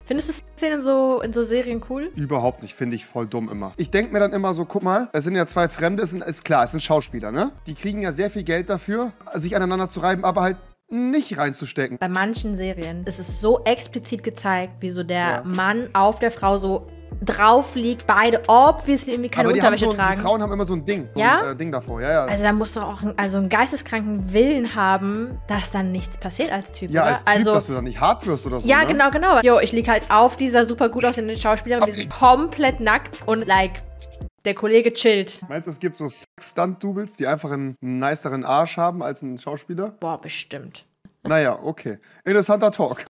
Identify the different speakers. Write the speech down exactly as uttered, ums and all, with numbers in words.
Speaker 1: Findest du Szenen so in so Serien cool?
Speaker 2: Überhaupt nicht, finde ich voll dumm immer. Ich denke mir dann immer so, guck mal, es sind ja zwei Fremde, es sind, ist klar, es sind Schauspieler, ne? Die kriegen ja sehr viel Geld dafür, sich aneinander zu reiben, aber halt nicht reinzustecken.
Speaker 1: Bei manchen Serien ist es so explizit gezeigt, wie so der
Speaker 2: Ja.
Speaker 1: Mann auf der Frau so drauf liegt, beide obviously irgendwie keine
Speaker 2: aber die, haben
Speaker 1: Unterwäsche
Speaker 2: so, ein-
Speaker 1: tragen.
Speaker 2: die Frauen haben immer so ein Ding, so
Speaker 1: Ja?
Speaker 2: ein äh, Ding davor, ja, ja.
Speaker 1: Also da musst du auch einen, also einen geisteskranken Willen haben, dass dann nichts passiert als Typ,
Speaker 2: ja,
Speaker 1: oder?
Speaker 2: als Typ,
Speaker 1: also,
Speaker 2: dass du dann nicht hart wirst oder so,
Speaker 1: ja,
Speaker 2: ne?
Speaker 1: genau, genau. Jo, ich lieg halt auf dieser super gut aussehenden Schauspielerin, wir sind komplett nackt und like, der Kollege chillt.
Speaker 2: Meinst du, es gibt so Stunt-Doubles, die einfach einen niceren Arsch haben als ein Schauspieler?
Speaker 1: Boah, bestimmt.
Speaker 2: Naja, okay. Interessanter Talk.